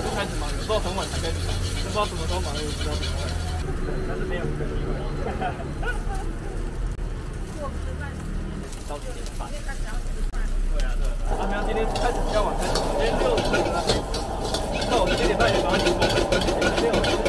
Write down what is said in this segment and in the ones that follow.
就开始忙，有时候很晚才开始忙，就不知道什么时候忙，也不知道怎么会。但是没有一个机会。到几点半？对啊，对啊。他们今天开始比较晚开始，今天6点。那我们7点半也把它结束了。6点。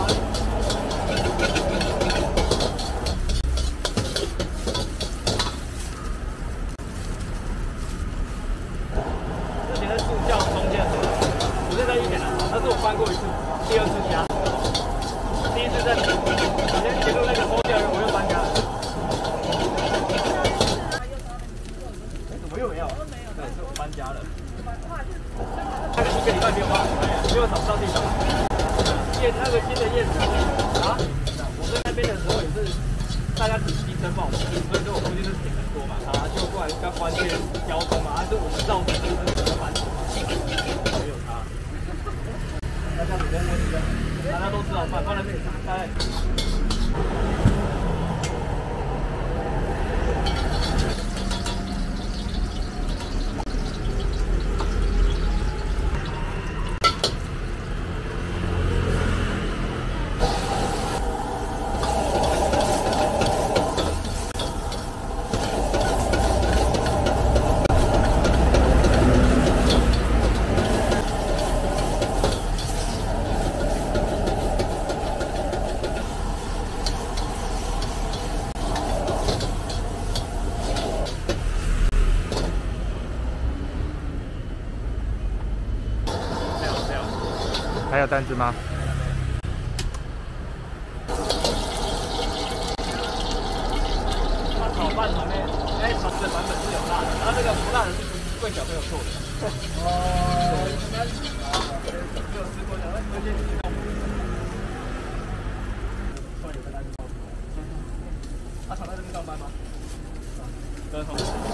但是我搬过一次，第2次家，第1次在以前铁路那个偷掉，我又搬家了。怎么又没有？对，是我搬家了。那个1个礼拜没有办法开啊，因为找不到地方。那个新的叶子啊，我在那边的时候也是大家只提升帮我们，所以说我东西是挺很多嘛，啊，就过来要关键交通嘛，还是我们造成就是比较繁琐，没有差。大家比较温馨，大家都知道饭放在那里，大概。 还有单子吗？ 它炒饭里面，炒的版本是有辣的，然后这个不辣的是贵小朋友做的。哦，没有吃过的，推荐你吃过。他常在这边上班吗？对。